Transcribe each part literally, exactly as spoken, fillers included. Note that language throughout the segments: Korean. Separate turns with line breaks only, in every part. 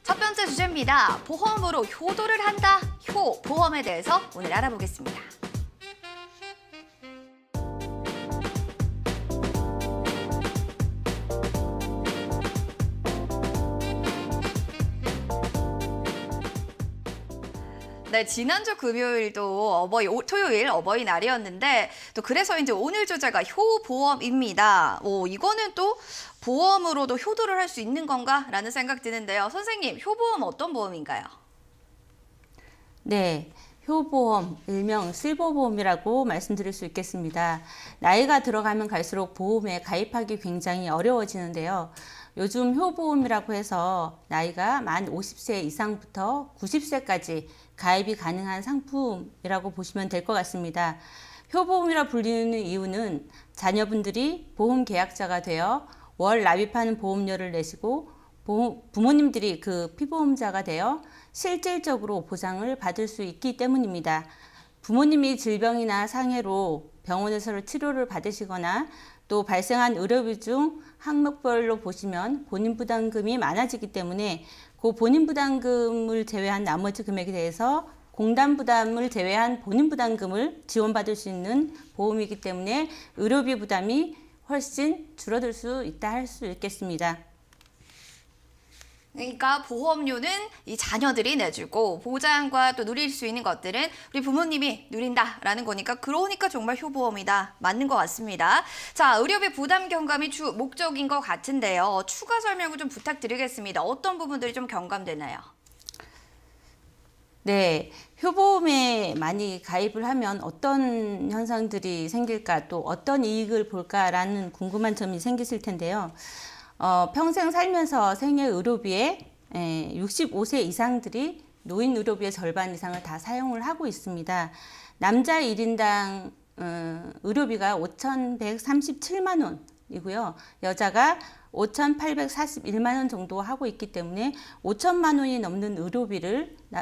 첫 번째 주제입니다. 보험으로 효도를 한다. 효, 보험에 대해서 오늘 알아보겠습니다. 네, 지난주 금요일도 어버이, 토요일 어버이날이었는데 또 그래서 이제 오늘 주제가 효보험입니다. 오, 이거는 또 보험으로도 효도를 할 수 있는 건가라는 생각 드는데요. 선생님, 효보험 어떤 보험인가요?
네, 효보험, 일명 실버보험이라고 말씀드릴 수 있겠습니다. 나이가 들어가면 갈수록 보험에 가입하기 굉장히 어려워지는데요. 요즘 효보험이라고 해서 나이가 만 오십 세 이상부터 구십 세까지 가입이 가능한 상품이라고 보시면 될 것 같습니다. 효보험이라 불리는 이유는 자녀분들이 보험 계약자가 되어 월 납입하는 보험료를 내시고 부모님들이 그 피보험자가 되어 실질적으로 보상을 받을 수 있기 때문입니다. 부모님이 질병이나 상해로 병원에서 치료를 받으시거나 또 발생한 의료비 중 항목별로 보시면 본인 부담금이 많아지기 때문에 그 본인 부담금을 제외한 나머지 금액에 대해서 공단 부담을 제외한 본인 부담금을 지원받을 수 있는 보험이기 때문에 의료비 부담이 훨씬 줄어들 수 있다 할 수 있겠습니다.
그러니까 보험료는 이 자녀들이 내주고 보장과 또 누릴 수 있는 것들은 우리 부모님이 누린다라는 거니까 그러니까 정말 효보험이다. 맞는 것 같습니다. 자, 의료비 부담 경감이 주 목적인 것 같은데요. 추가 설명을 좀 부탁드리겠습니다. 어떤 부분들이 좀 경감되나요?
네, 효보험에 많이 가입을 하면 어떤 현상들이 생길까 또 어떤 이익을 볼까라는 궁금한 점이 생기실 텐데요. 어, 평생 살면서 생애 의료비에 에, 육십오 세 이상들이 노인 의료비의 절반 이상을 다 사용을 하고 있습니다. 남자 일 인당 어, 의료비가 오천백삼십칠만 원이고요. 여자가 오천팔백사십일만 원 정도 하고 있기 때문에 오천만 원이 넘는 의료비를 나,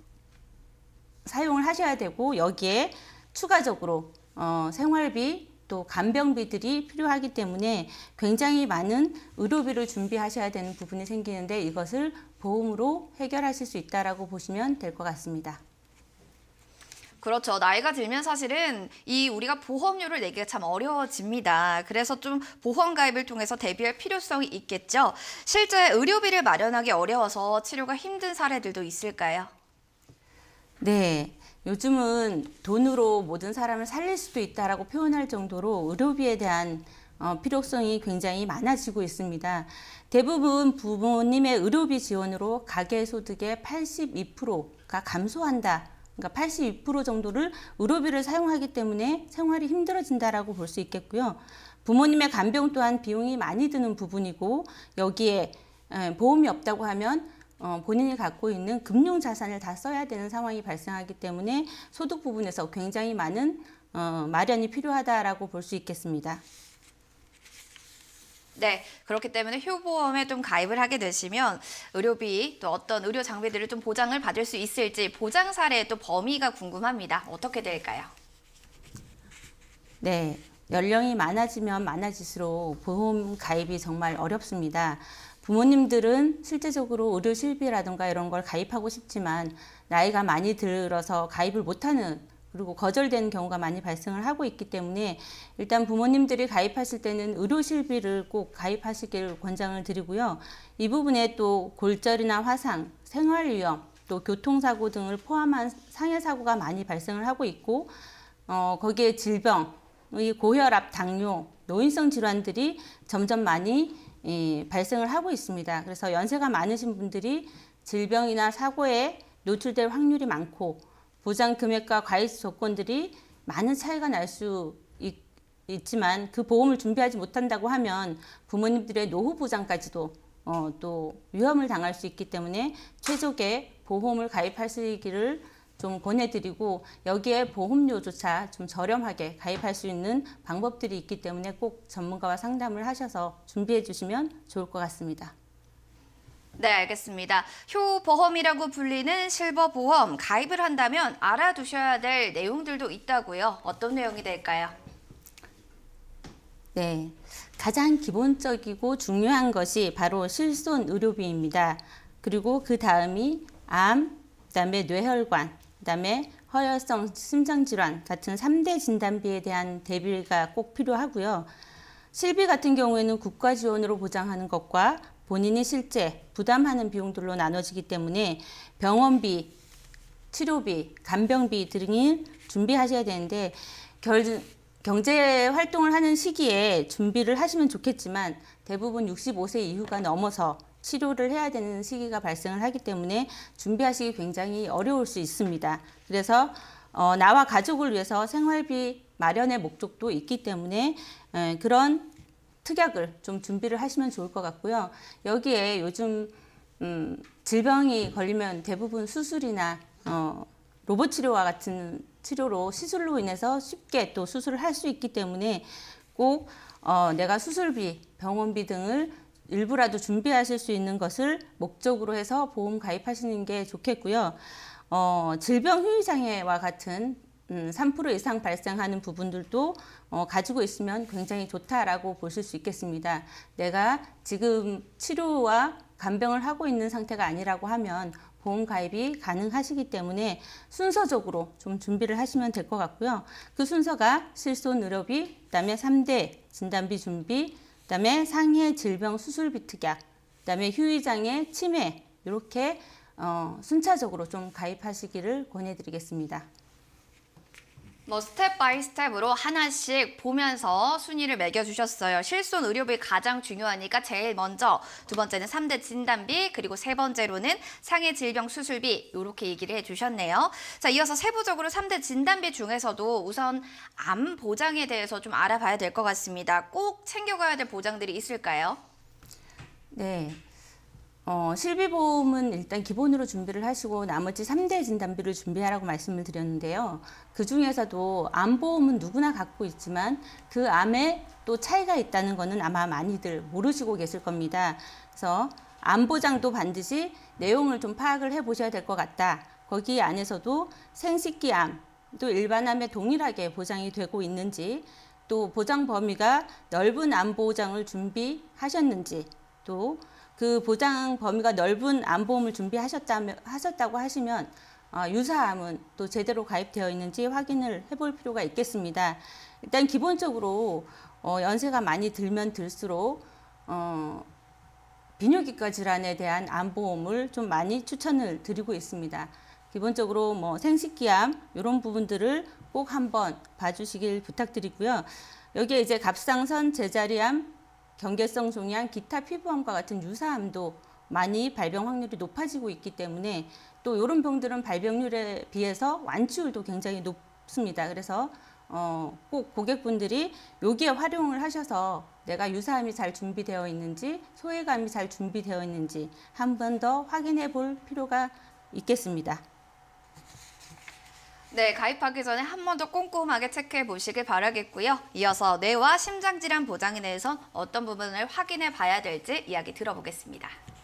사용을 하셔야 되고 여기에 추가적으로 어, 생활비 또 간병비들이 필요하기 때문에 굉장히 많은 의료비를 준비하셔야 되는 부분이 생기는데 이것을 보험으로 해결하실 수 있다라고 보시면 될 것 같습니다.
그렇죠. 나이가 들면 사실은 이 우리가 보험료를 내기가 참 어려워집니다. 그래서 좀 보험 가입을 통해서 대비할 필요성이 있겠죠. 실제 의료비를 마련하기 어려워서 치료가 힘든 사례들도 있을까요?
네. 요즘은 돈으로 모든 사람을 살릴 수도 있다라고 표현할 정도로 의료비에 대한 어, 필요성이 굉장히 많아지고 있습니다. 대부분 부모님의 의료비 지원으로 가계소득의 팔십이 퍼센트가 감소한다. 그러니까 팔십이 퍼센트 정도를 의료비를 사용하기 때문에 생활이 힘들어진다라고 볼 수 있겠고요. 부모님의 간병 또한 비용이 많이 드는 부분이고 여기에 에, 보험이 없다고 하면 어, 본인이 갖고 있는 금융 자산을 다 써야 되는 상황이 발생하기 때문에 소득 부분에서 굉장히 많은 어, 마련이 필요하다라고 볼 수 있겠습니다.
네, 그렇기 때문에 효보험에 좀 가입을 하게 되시면 의료비 또 어떤 의료 장비들을 좀 보장을 받을 수 있을지 보장 사례의 또 범위가 궁금합니다. 어떻게 될까요?
네, 연령이 많아지면 많아질수록 보험 가입이 정말 어렵습니다. 부모님들은 실제적으로 의료 실비라든가 이런 걸 가입하고 싶지만 나이가 많이 들어서 가입을 못하는 그리고 거절되는 경우가 많이 발생을 하고 있기 때문에 일단 부모님들이 가입하실 때는 의료 실비를 꼭 가입하시길 권장을 드리고요. 이 부분에 또 골절이나 화상, 생활위험, 또 교통사고 등을 포함한 상해사고가 많이 발생을 하고 있고 어, 거기에 질병, 고혈압, 당뇨, 노인성 질환들이 점점 많이 예, 발생을 하고 있습니다. 그래서 연세가 많으신 분들이 질병이나 사고에 노출될 확률이 많고 보장 금액과 가입 조건들이 많은 차이가 날 수 있지만 그 보험을 준비하지 못한다고 하면 부모님들의 노후 보장까지도 어, 또 위험을 당할 수 있기 때문에 최적의 보험을 가입하시기를 좀 권해드리고 여기에 보험료조차 좀 저렴하게 가입할 수 있는 방법들이 있기 때문에 꼭 전문가와 상담을 하셔서 준비해 주시면 좋을 것 같습니다.
네, 알겠습니다. 효보험이라고 불리는 실버보험 가입을 한다면 알아두셔야 될 내용들도 있다고요. 어떤 내용이 될까요?
네, 가장 기본적이고 중요한 것이 바로 실손 의료비입니다. 그리고 그 다음이 암, 그다음에 뇌혈관, 그다음에 허혈성 심장질환 같은 삼 대 진단비에 대한 대비가 꼭 필요하고요. 실비 같은 경우에는 국가 지원으로 보장하는 것과 본인이 실제 부담하는 비용들로 나눠지기 때문에 병원비, 치료비, 간병비 등을 준비하셔야 되는데 결, 경제 활동을 하는 시기에 준비를 하시면 좋겠지만 대부분 육십오 세 이후가 넘어서 치료를 해야 되는 시기가 발생을 하기 때문에 준비하시기 굉장히 어려울 수 있습니다. 그래서 어, 나와 가족을 위해서 생활비 마련의 목적도 있기 때문에 에, 그런 특약을 좀 준비를 하시면 좋을 것 같고요. 여기에 요즘 음, 질병이 걸리면 대부분 수술이나 어, 로봇 치료와 같은 치료로 시술로 인해서 쉽게 또 수술을 할 수 있기 때문에 꼭 어, 내가 수술비, 병원비 등을 일부라도 준비하실 수 있는 것을 목적으로 해서 보험 가입하시는 게 좋겠고요. 어, 질병 후유장애와 같은 음, 삼 퍼센트 이상 발생하는 부분들도 어, 가지고 있으면 굉장히 좋다라고 보실 수 있겠습니다. 내가 지금 치료와 간병을 하고 있는 상태가 아니라고 하면 보험 가입이 가능하시기 때문에 순서적으로 좀 준비를 하시면 될 것 같고요. 그 순서가 실손 의료비, 그다음에 삼 대 진단비 준비, 그다음에 상해 질병 수술비 특약, 그다음에 휴유장애 치매 이렇게 어, 순차적으로 좀 가입하시기를 권해드리겠습니다.
뭐 스텝 바이 스텝으로 하나씩 보면서 순위를 매겨주셨어요. 실손 의료비 가장 중요하니까 제일 먼저, 두 번째는 삼 대 진단비, 그리고 세 번째로는 상해 질병 수술비 이렇게 얘기를 해주셨네요. 자, 이어서 세부적으로 삼 대 진단비 중에서도 우선 암 보장에 대해서 좀 알아봐야 될 것 같습니다. 꼭 챙겨가야 될 보장들이 있을까요?
네. 어, 실비보험은 일단 기본으로 준비를 하시고 나머지 삼 대 진단비를 준비하라고 말씀을 드렸는데요. 그 중에서도 암보험은 누구나 갖고 있지만 그 암에 또 차이가 있다는 것은 아마 많이들 모르시고 계실 겁니다. 그래서 암보장도 반드시 내용을 좀 파악을 해 보셔야 될 것 같다. 거기 안에서도 생식기암, 또 일반암에 동일하게 보장이 되고 있는지, 또 보장 범위가 넓은 암 보장을 준비하셨는지, 또 그 보장 범위가 넓은 암보험을 준비하셨다면, 하셨다고 하시면 어, 유사암은 또 제대로 가입되어 있는지 확인을 해볼 필요가 있겠습니다. 일단 기본적으로 어, 연세가 많이 들면 들수록 어, 비뇨기과 질환에 대한 암보험을 좀 많이 추천을 드리고 있습니다. 기본적으로 뭐 생식기암 이런 부분들을 꼭 한번 봐주시길 부탁드리고요. 여기에 이제 갑상선, 제자리암, 경계성 종양, 기타 피부암과 같은 유사암도 많이 발병 확률이 높아지고 있기 때문에 또 이런 병들은 발병률에 비해서 완치율도 굉장히 높습니다. 그래서 어, 꼭 고객분들이 여기에 활용을 하셔서 내가 유사암이 잘 준비되어 있는지, 소외감이 잘 준비되어 있는지 한 번 더 확인해 볼 필요가 있겠습니다.
네, 가입하기 전에 한 번 더 꼼꼼하게 체크해 보시길 바라겠고요. 이어서 뇌와 심장질환 보장에 대해서 어떤 부분을 확인해 봐야 될지 이야기 들어보겠습니다.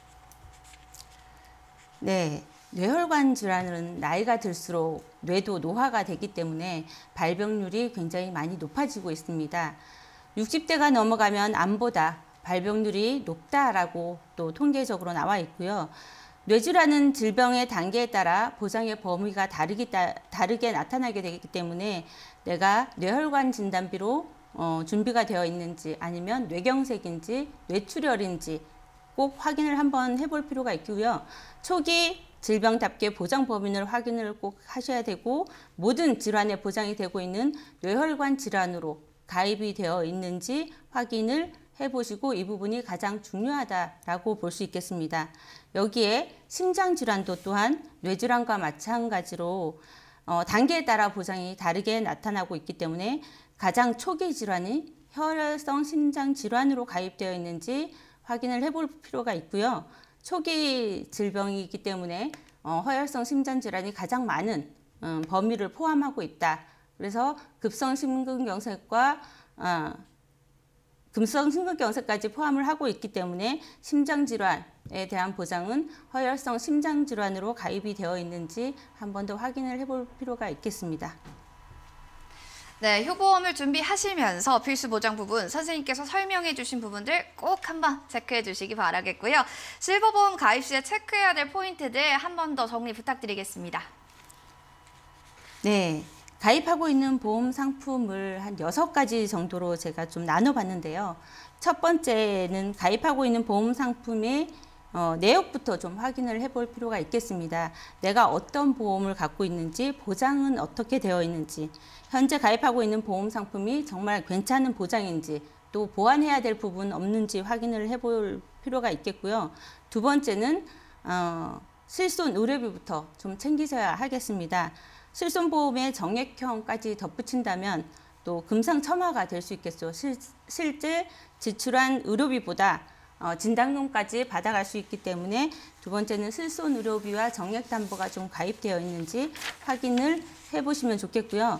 네, 뇌혈관 질환은 나이가 들수록 뇌도 노화가 되기 때문에 발병률이 굉장히 많이 높아지고 있습니다. 육십 대가 넘어가면 암보다 발병률이 높다라고 또 통계적으로 나와 있고요. 뇌질환은 질병의 단계에 따라 보장의 범위가 다르기, 다르게 나타나게 되기 때문에 내가 뇌혈관 진단비로 어, 준비가 되어 있는지 아니면 뇌경색인지 뇌출혈인지 꼭 확인을 한번 해볼 필요가 있고요. 초기 질병답게 보장 범위를 확인을 꼭 하셔야 되고 모든 질환에 보장이 되고 있는 뇌혈관 질환으로 가입이 되어 있는지 확인을 해보시고 이 부분이 가장 중요하다라고 볼 수 있겠습니다. 여기에 심장질환도 또한 뇌질환과 마찬가지로 어, 단계에 따라 보장이 다르게 나타나고 있기 때문에 가장 초기 질환이 혈혈성 심장질환으로 가입되어 있는지 확인을 해볼 필요가 있고요. 초기 질병이기 때문에 어, 허혈성 심장질환이 가장 많은 음, 범위를 포함하고 있다. 그래서 급성심근경색과 어, 금성 심근경색까지 포함을 하고 있기 때문에 심장질환에 대한 보장은 허혈성 심장질환으로 가입이 되어 있는지 한 번 더 확인을 해볼 필요가 있겠습니다.
네, 효보험을 준비하시면서 필수 보장 부분, 선생님께서 설명해 주신 부분들 꼭 한번 체크해 주시기 바라겠고요. 실버보험 가입 시에 체크해야 될 포인트들 한 번 더 정리 부탁드리겠습니다.
네, 가입하고 있는 보험 상품을 한 여섯 가지 정도로 제가 좀 나눠봤는데요. 첫 번째는 가입하고 있는 보험 상품의 어, 내역부터 좀 확인을 해볼 필요가 있겠습니다. 내가 어떤 보험을 갖고 있는지, 보장은 어떻게 되어 있는지, 현재 가입하고 있는 보험 상품이 정말 괜찮은 보장인지, 또 보완해야 될 부분 없는지 확인을 해볼 필요가 있겠고요. 두 번째는 어, 실손 의료비부터 좀 챙기셔야 하겠습니다. 실손보험의 정액형까지 덧붙인다면 또 금상첨화가 될 수 있겠죠. 실, 실제 지출한 의료비보다 어, 진단금까지 받아갈 수 있기 때문에 두 번째는 실손 의료비와 정액담보가 좀 가입되어 있는지 확인을 해보시면 좋겠고요.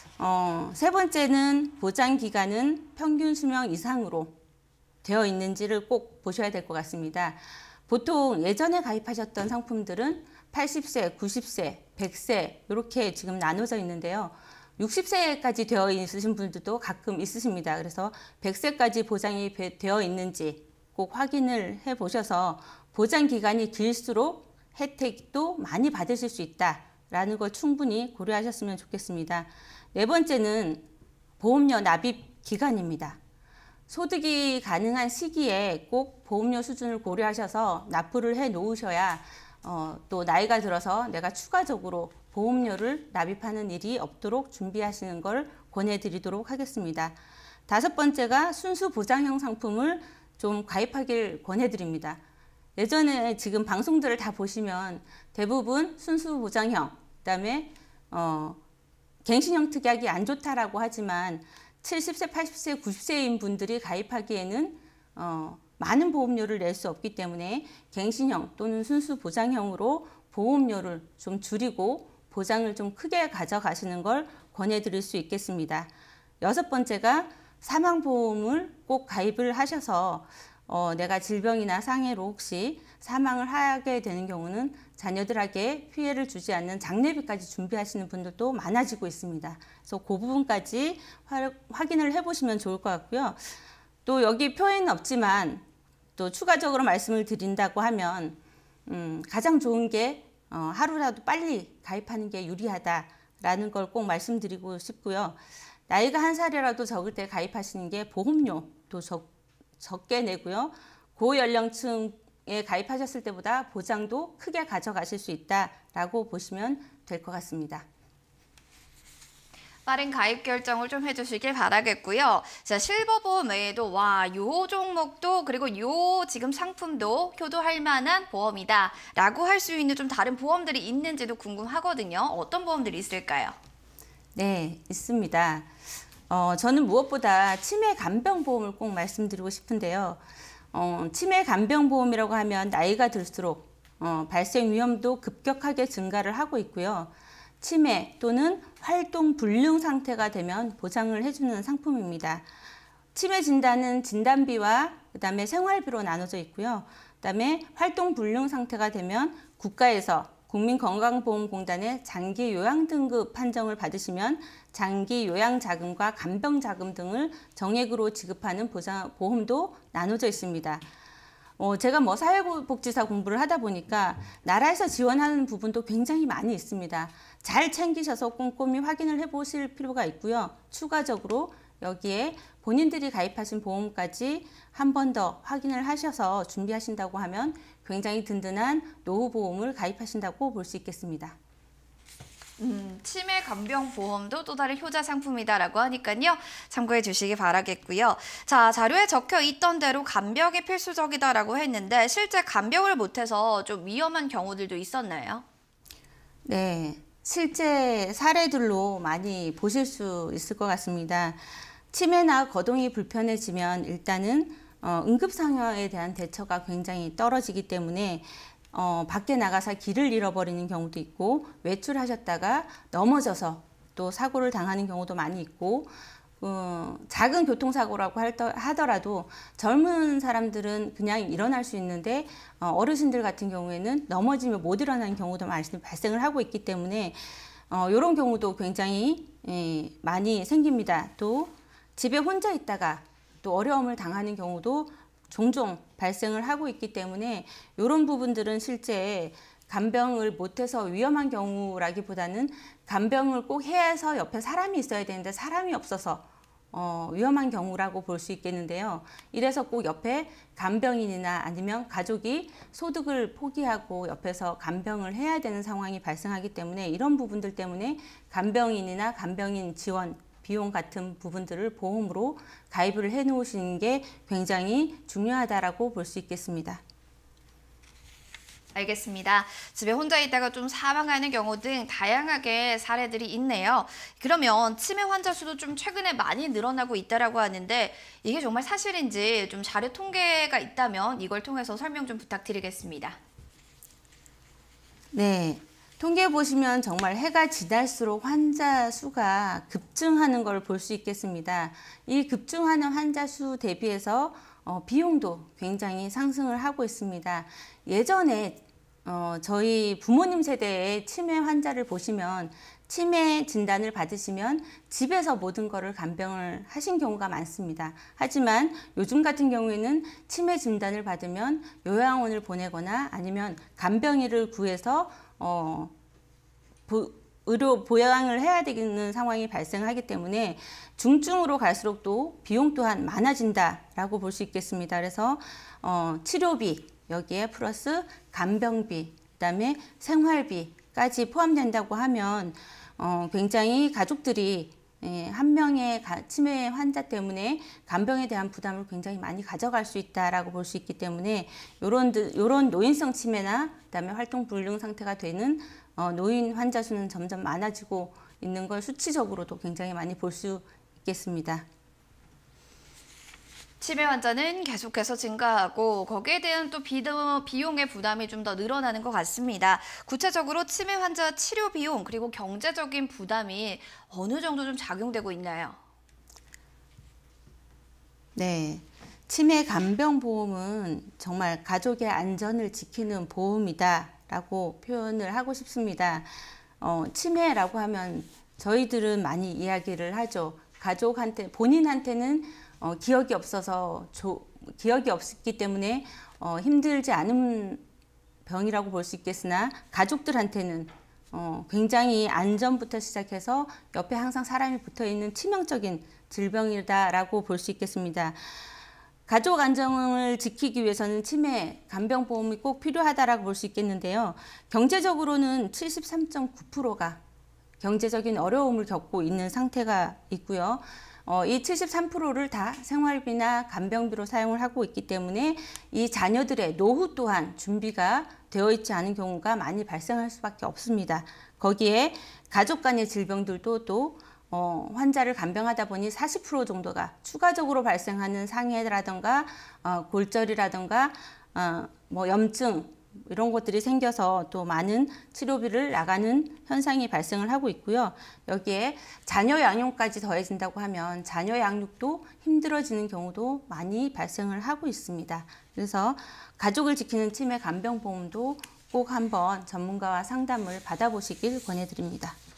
어, 세 번째는 보장기간은 평균 수명 이상으로 되어 있는지를 꼭 보셔야 될 것 같습니다. 보통 예전에 가입하셨던 상품들은 팔십 세, 구십 세, 백 세 이렇게 지금 나눠져 있는데요. 육십 세까지 되어 있으신 분들도 가끔 있으십니다. 그래서 백 세까지 보장이 되어 있는지 꼭 확인을 해 보셔서 보장 기간이 길수록 혜택도 많이 받으실 수 있다라는 걸 충분히 고려하셨으면 좋겠습니다. 네 번째는 보험료 납입 기간입니다. 소득이 가능한 시기에 꼭 보험료 수준을 고려하셔서 납부를 해 놓으셔야 어, 또 나이가 들어서 내가 추가적으로 보험료를 납입하는 일이 없도록 준비하시는 걸 권해드리도록 하겠습니다. 다섯 번째가 순수 보장형 상품을 좀 가입하길 권해드립니다. 예전에 지금 방송들을 다 보시면 대부분 순수 보장형, 그다음에 어, 갱신형 특약이 안 좋다라고 하지만 칠십 세, 팔십 세, 구십 세인 분들이 가입하기에는 어, 많은 보험료를 낼 수 없기 때문에 갱신형 또는 순수 보장형으로 보험료를 좀 줄이고 보장을 좀 크게 가져가시는 걸 권해드릴 수 있겠습니다. 여섯 번째가 사망보험을 꼭 가입을 하셔서 어, 내가 질병이나 상해로 혹시 사망을 하게 되는 경우는 자녀들에게 피해를 주지 않는 장례비까지 준비하시는 분들도 많아지고 있습니다. 그래서 그 부분까지 화, 확인을 해보시면 좋을 것 같고요. 또 여기 표에는 없지만 또 추가적으로 말씀을 드린다고 하면 음, 가장 좋은 게 어, 하루라도 빨리 가입하는 게 유리하다라는 걸 꼭 말씀드리고 싶고요. 나이가 한 살이라도 적을 때 가입하시는 게 보험료도 적, 적게 내고요. 고연령층에 가입하셨을 때보다 보장도 크게 가져가실 수 있다라고 보시면 될 것 같습니다.
빠른 가입 결정을 좀 해주시길 바라겠고요. 자, 실버보험 외에도 와, 요 종목도 그리고 요 지금 상품도 효도할 만한 보험이다 라고 할 수 있는 좀 다른 보험들이 있는지도 궁금하거든요. 어떤 보험들이 있을까요?
네, 있습니다. 어, 저는 무엇보다 치매 간병보험을 꼭 말씀드리고 싶은데요. 어, 치매 간병보험이라고 하면 나이가 들수록 어, 발생 위험도 급격하게 증가를 하고 있고요. 치매 또는 활동 불능 상태가 되면 보장을 해주는 상품입니다. 치매 진단은 진단비와 그다음에 생활비로 나눠져 있고요. 그다음에 활동 불능 상태가 되면 국가에서 국민건강보험공단의 장기 요양 등급 판정을 받으시면 장기 요양 자금과 간병 자금 등을 정액으로 지급하는 보장, 보험도 나눠져 있습니다. 어, 제가 뭐 사회복지사 공부를 하다 보니까 나라에서 지원하는 부분도 굉장히 많이 있습니다. 잘 챙기셔서 꼼꼼히 확인을 해보실 필요가 있고요. 추가적으로 여기에 본인들이 가입하신 보험까지 한 번 더 확인을 하셔서 준비하신다고 하면 굉장히 든든한 노후보험을 가입하신다고 볼 수 있겠습니다.
음, 치매 간병 보험도 또 다른 효자 상품이다라고 하니까요. 참고해 주시기 바라겠고요. 자, 자료에 적혀 있던 대로 간병이 필수적이다라고 했는데 실제 간병을 못해서 좀 위험한 경우들도 있었나요?
네, 실제 사례들로 많이 보실 수 있을 것 같습니다. 치매나 거동이 불편해지면 일단은 어, 응급상황에 대한 대처가 굉장히 떨어지기 때문에 어, 밖에 나가서 길을 잃어버리는 경우도 있고 외출하셨다가 넘어져서 또 사고를 당하는 경우도 많이 있고 어, 작은 교통사고라고 하더라도 젊은 사람들은 그냥 일어날 수 있는데 어, 어르신들 같은 경우에는 넘어지면 못 일어나는 경우도 많이 발생을 하고 있기 때문에 어, 이런 경우도 굉장히 예, 많이 생깁니다. 또 집에 혼자 있다가 또 어려움을 당하는 경우도 종종 발생을 하고 있기 때문에 이런 부분들은 실제 간병을 못해서 위험한 경우라기보다는 간병을 꼭 해서 옆에 사람이 있어야 되는데 사람이 없어서 어, 위험한 경우라고 볼 수 있겠는데요. 이래서 꼭 옆에 간병인이나 아니면 가족이 소득을 포기하고 옆에서 간병을 해야 되는 상황이 발생하기 때문에 이런 부분들 때문에 간병인이나 간병인 지원 비용 같은 부분들을 보험으로 가입을 해 놓으시는 게 굉장히 중요하다라고 볼 수 있겠습니다.
알겠습니다. 집에 혼자 있다가 좀 사망하는 경우 등 다양하게 사례들이 있네요. 그러면 치매 환자 수도 좀 최근에 많이 늘어나고 있다라고 하는데 이게 정말 사실인지 좀 자료 통계가 있다면 이걸 통해서 설명 좀 부탁드리겠습니다.
네. 통계 보시면 정말 해가 지날수록 환자 수가 급증하는 걸 볼 수 있겠습니다. 이 급증하는 환자 수 대비해서 어, 비용도 굉장히 상승을 하고 있습니다. 예전에 어, 저희 부모님 세대의 치매 환자를 보시면 치매 진단을 받으시면 집에서 모든 것을 간병을 하신 경우가 많습니다. 하지만 요즘 같은 경우에는 치매 진단을 받으면 요양원을 보내거나 아니면 간병인을 구해서 어, 보, 의료 보양을 해야 되는 상황이 발생하기 때문에 중증으로 갈수록 또 비용 또한 많아진다라고 볼 수 있겠습니다. 그래서 어, 치료비 여기에 플러스 간병비, 그다음에 생활비까지 포함된다고 하면 어, 굉장히 가족들이 예, 한 명의 가, 치매 환자 때문에 간병에 대한 부담을 굉장히 많이 가져갈 수 있다라고 볼 수 있기 때문에 요런 요런 노인성 치매나 그다음에 활동 불능 상태가 되는 어, 노인 환자 수는 점점 많아지고 있는 걸 수치적으로도 굉장히 많이 볼 수 있겠습니다.
치매 환자는 계속해서 증가하고 거기에 대한 또 비용의 부담이 좀 더 늘어나는 것 같습니다. 구체적으로 치매 환자 치료 비용 그리고 경제적인 부담이 어느 정도 좀 작용되고 있나요?
네, 치매 간병보험은 정말 가족의 안전을 지키는 보험이다라고 표현을 하고 싶습니다. 어, 치매라고 하면 저희들은 많이 이야기를 하죠. 가족한테 본인한테는 어, 기억이 없어서 조, 기억이 없기 때문에 어, 힘들지 않은 병이라고 볼 수 있겠으나 가족들한테는 어, 굉장히 안전부터 시작해서 옆에 항상 사람이 붙어 있는 치명적인 질병이다라고 볼 수 있겠습니다. 가족 안정을 지키기 위해서는 치매 간병보험이 꼭 필요하다라고 볼 수 있겠는데요. 경제적으로는 칠십삼 점 구 퍼센트가 경제적인 어려움을 겪고 있는 상태가 있고요. 어, 이 칠십삼 퍼센트를 다 생활비나 간병비로 사용을 하고 있기 때문에 이 자녀들의 노후 또한 준비가 되어 있지 않은 경우가 많이 발생할 수밖에 없습니다. 거기에 가족 간의 질병들도 또 어, 환자를 간병하다 보니 사십 퍼센트 정도가 추가적으로 발생하는 상해라든가 어, 골절이라든가 어, 뭐 염증 이런 것들이 생겨서 또 많은 치료비를 나가는 현상이 발생을 하고 있고요. 여기에 자녀 양육까지 더해진다고 하면 자녀 양육도 힘들어지는 경우도 많이 발생을 하고 있습니다. 그래서 가족을 지키는 치매 간병보험도 꼭 한번 전문가와 상담을 받아보시길 권해드립니다.